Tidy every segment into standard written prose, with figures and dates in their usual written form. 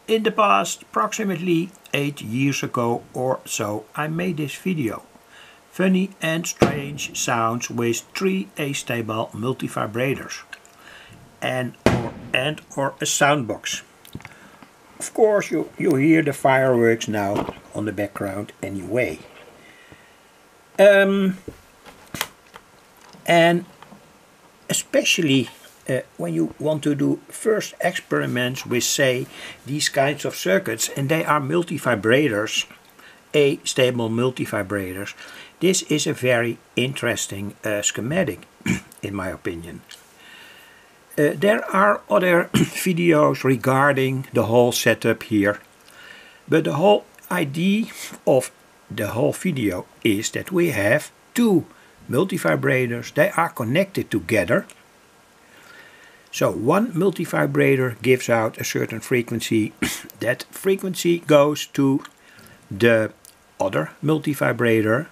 In the past, approximately 8 years ago or so, I made this video. Funny and strange sounds with 3 astable multivibrators and or a soundbox. Of course you hear the fireworks now on the background anyway. And especially when you want to do first experiments with, say, these kinds of circuits, and they are multivibrators, astable multivibrators, this is a very interesting schematic in my opinion. There are other videos regarding the whole setup here, but the whole idea of the whole video is that we have 2 multivibrators. They are connected together. So one multivibrator gives out a certain frequency. That frequency goes to the other multivibrator,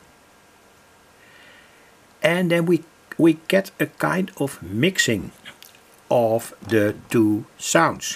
and then we get a kind of mixing of the 2 sounds.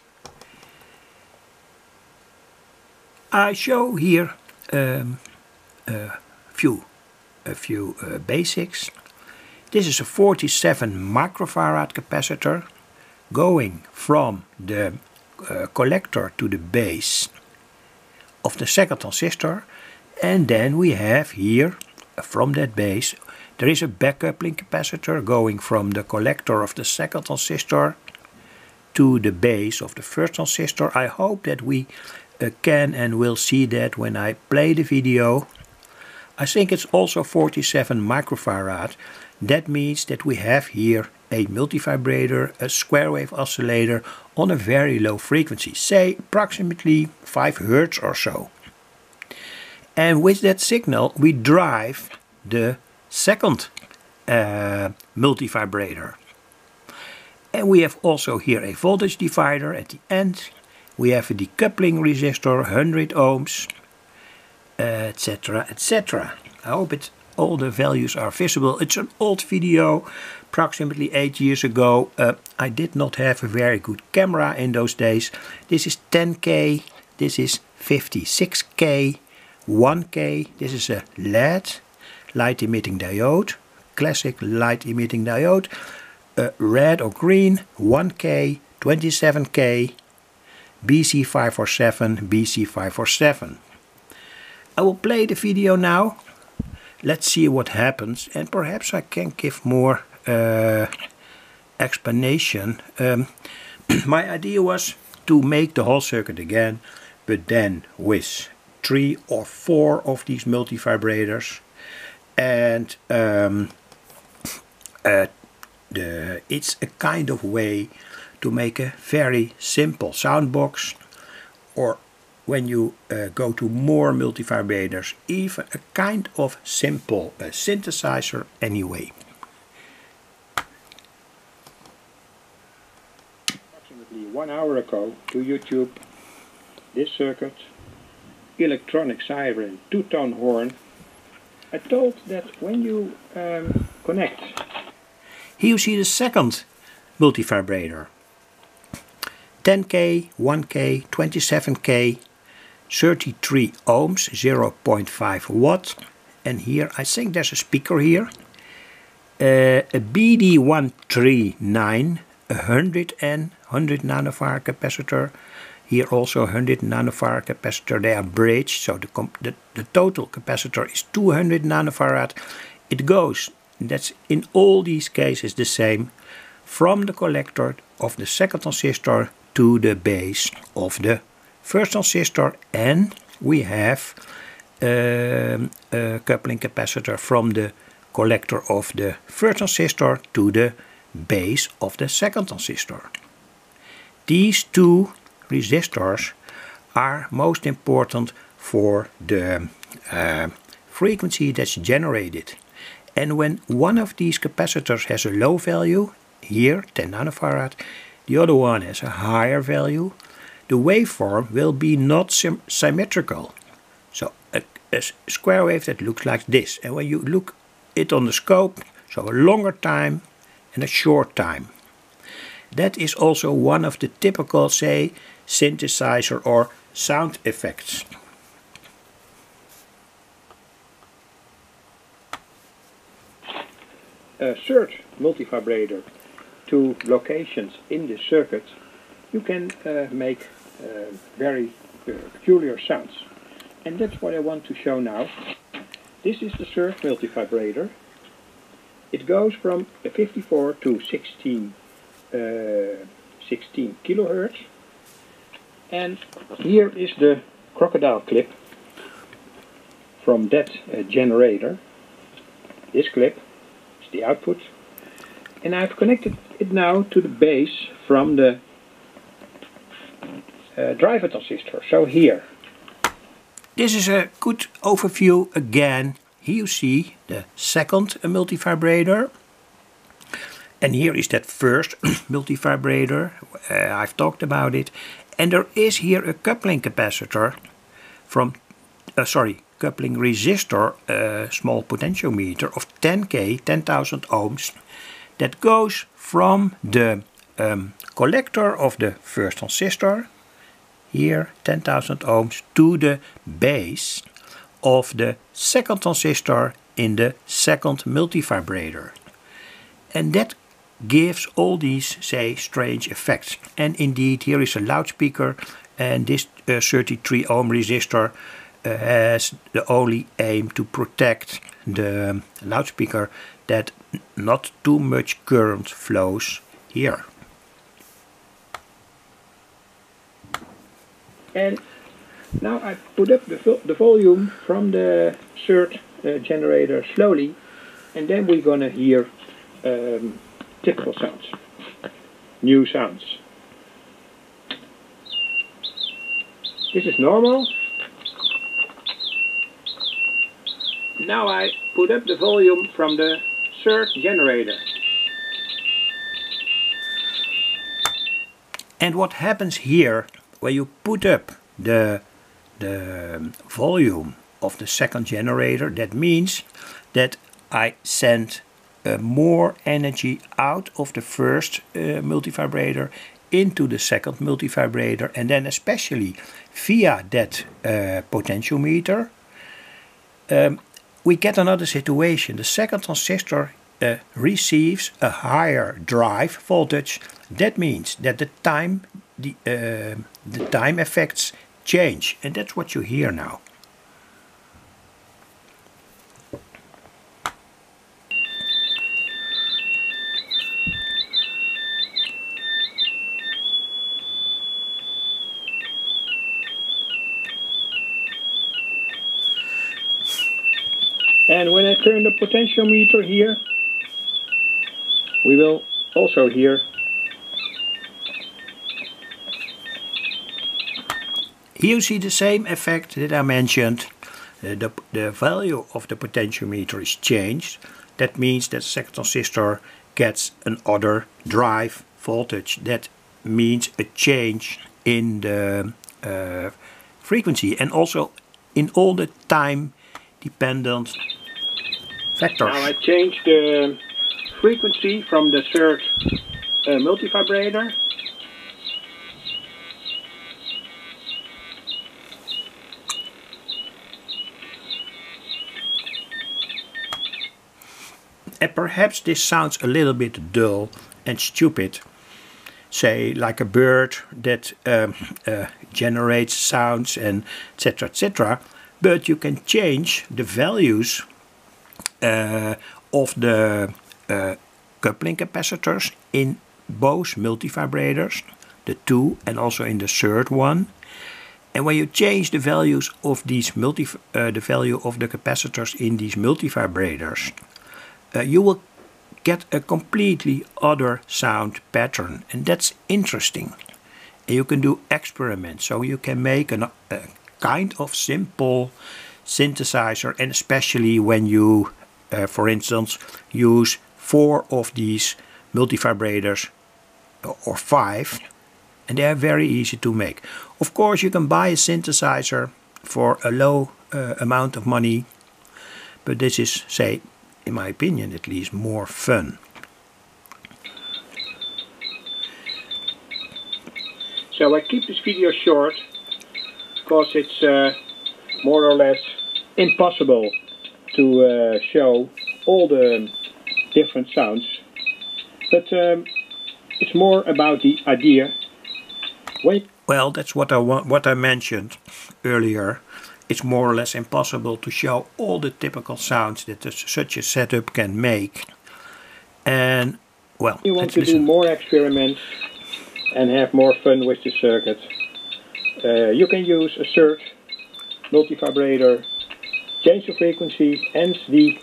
I show here a few basics. This is a 47 microfarad capacitor going from the collector to the base of the second transistor, and then we have here from that base there is a backcoupling capacitor going from the collector of the second transistor to the base of the first transistor. I hope that we can and will see that when I play the video. I think it's also 47 microfarad. That means that we have here a multivibrator, a square wave oscillator on a very low frequency, say approximately 5 Hz or so. And with that signal we drive the second multivibrator. And we have also here a voltage divider at the end. We have a decoupling resistor, 100 ohms, etc, etc. I hope all the values are visible. It's an old video, approximately 8 years ago. I did not have a very good camera in those days. This is 10K, this is 56K, 1K, this is a LED, light emitting diode, classic light emitting diode, red or green, 1K, 27K, BC547, BC547. I will play the video now. Let's see what happens, and perhaps I can give more explanation. My idea was to make the whole circuit again, but then with 3 or 4 of these multivibrators, and it's a kind of way to make a very simple soundbox, or when you go to more multivibrators, even a kind of simple synthesizer anyway. Approximately 1 hour ago to YouTube, this circuit, electronic siren, 2-tone horn. I told that when you connect, here you see the second multivibrator. 10K, 1K, 27K, 33 ohms, 0.5 watt. And here I think there's a speaker here. A BD139, 100 nanofarad capacitor. Here also 100 nanofarad capacitor. They are bridged, so the total capacitor is 200 nanofarad. It goes, that's in all these cases the same, from the collector of the second transistor to the base of the first transistor, and we have a coupling capacitor from the collector of the first transistor to the base of the second transistor. These 2 resistors are most important for the frequency that's generated. And when one of these capacitors has a low value, here 10 nanofarad, the other one has a higher value, the waveform will be not symmetrical. So a square wave that looks like this. And when you look it on the scope, so a longer time and a short time. that is also one of the typical, say, synthesizer or sound effects. A third multivibrator to locations in the circuit, you can make very peculiar sounds. And that's what I want to show now. This is the third multivibrator. It goes from 54 to 16 kilohertz. And here is the crocodile clip from that generator. This clip is the output. And I've connected it now to the base from the driver transistor. So here. This is a good overview again. Here you see the second multivibrator. And here is that first multivibrator. I've talked about it. And there is here a coupling capacitor from, coupling resistor, small potentiometer of 10K, 10,000 ohms, that goes from the collector of the first transistor, here 10,000 ohms, to the base of the second transistor in the second multivibrator. And that gives all these, say, strange effects. And indeed, here is a loudspeaker, and this 33 ohm resistor has the only aim to protect the loudspeaker that not too much current flows here. And now I put up the volume from the third generator slowly, and then we're gonna hear typical sounds, new sounds. This is normal. Now I put up the volume from the third generator. And what happens here, when you put up the volume of the second generator, that means that I send more energy out of the first multivibrator into the second multivibrator, and then especially via that potentiometer, we get another situation. The second transistor receives a higher drive voltage. That means that the time effects change, and that's what you hear now. And when I turn the potentiometer here, we will also hear. Here you see the same effect that I mentioned. The value of the potentiometer is changed. That means that the second transistor gets another drive voltage. That means a change in the frequency and also in all the time dependent factors. Now I change the frequency from the third multivibrator. And perhaps this sounds a little bit dull and stupid, say like a bird that generates sounds and etc. etc. But you can change the values of the coupling capacitors in both multivibrators, the two and also in the third one. And when you change the values of these the value of the capacitors in these multivibrators, you will get a completely other sound pattern, and that's interesting. And you can do experiments, so you can make a kind of simple synthesizer, and especially when you, for instance, use 4 of these multivibrators or 5, and they are very easy to make. Of course, you can buy a synthesizer for a low amount of money, but this is, say, in my opinion at least, more fun. So I keep this video short because it's more or less impossible to show all the different sounds. But it's more about the idea. Well, that's what I mentioned earlier. It's more or less impossible to show all the typical sounds that such a setup can make. And well, you want to do more experiments and have more fun with the circuit, you can use a SERT multivibrator, change the frequency and the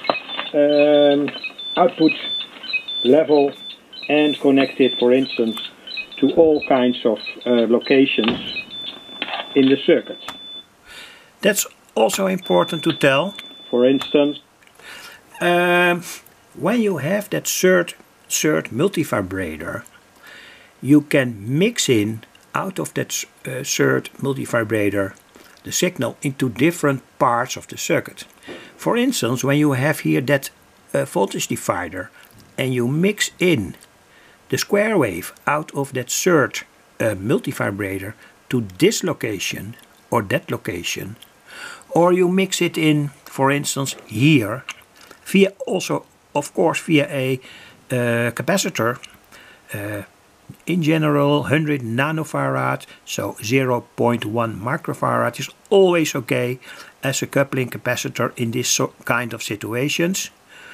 output level, and connect it, for instance, to all kinds of locations in the circuit. That's also important to tell. For instance, when you have that SERT multivibrator, you can mix in out of that SERT multivibrator the signal into different parts of the circuit. For instance, when you have here that voltage divider and you mix in the square wave out of that SERT multivibrator to this location or that location, or you mix it in, for instance, here, via also, of course, via a capacitor, in general 100 nanofarad, so 0.1 microfarad is always okay as a coupling capacitor in this kind of situations.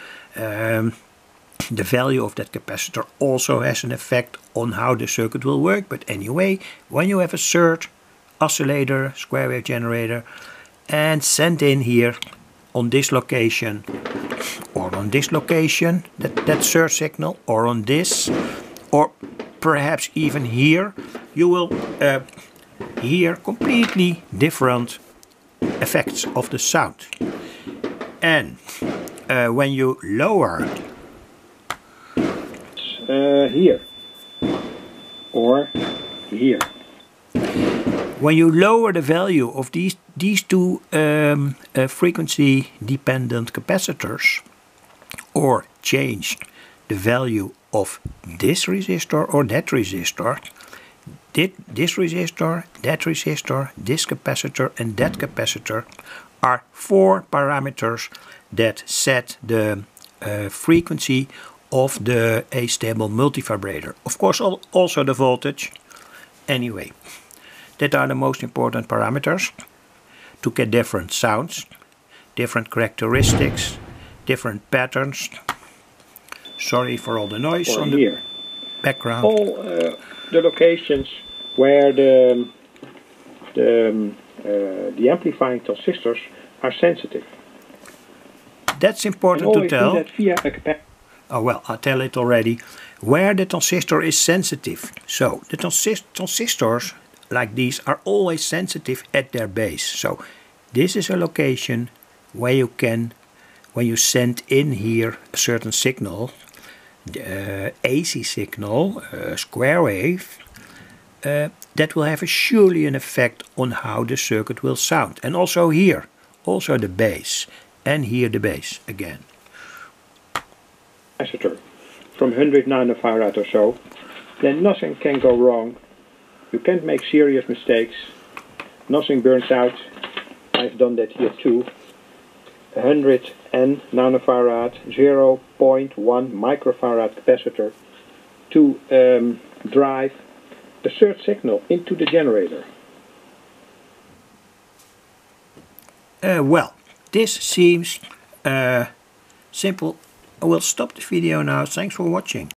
The value of that capacitor also has an effect on how the circuit will work, but anyway, when you have a SERT oscillator, square wave generator, and send in here on this location or on this location that SERT signal, or on this, or perhaps even here, you will hear completely different effects of the sound. And when you lower here or here, when you lower the value of these two frequency dependent capacitors, or change the value of this resistor or that resistor, this resistor, that resistor, this capacitor and that capacitor are four parameters that set the frequency of the A-stable multivibrator. Of course also the voltage. Anyway, that are the most important parameters to get different sounds, different characteristics, different patterns. Sorry for all the noise on the background. All the locations where the amplifying transistors are sensitive. That's important to tell. Do that via a oh well, I'll tell it already. Where the transistor is sensitive. So the transistors like these are always sensitive at their base. So this is a location where you can, when you send in here a certain signal, the AC signal, square wave, that will have surely an effect on how the circuit will sound. And also here, also the bass, and here the bass again. Capacitor from 100 nanofarad or so, then nothing can go wrong. You can't make serious mistakes. Nothing burns out. I've done that here too. 100 nanofarad, 0.1 microfarad capacitor to drive the SERT signal into the generator. Well, this seems simple. I will stop the video now. Thanks for watching.